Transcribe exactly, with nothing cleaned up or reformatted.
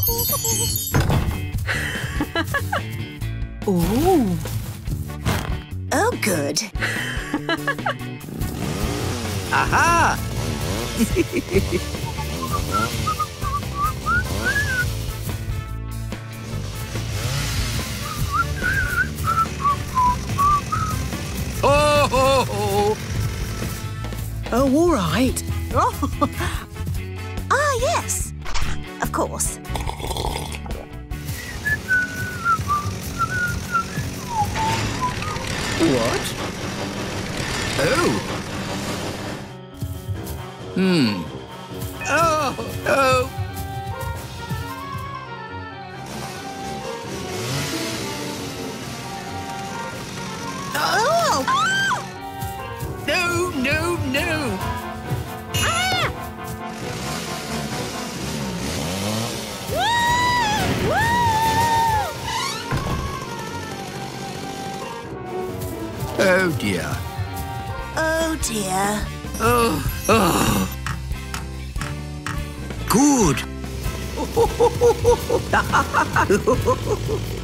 Ooh. Oh, good. Aha! Oh, ho, ho. Oh, all right. Ah, yes. Of course. What? Oh. Hmm. Oh, oh. Oh! No, no, no. Ah! Woo! Woo! Oh, dear. Oh, dear. Oh, oh. Good.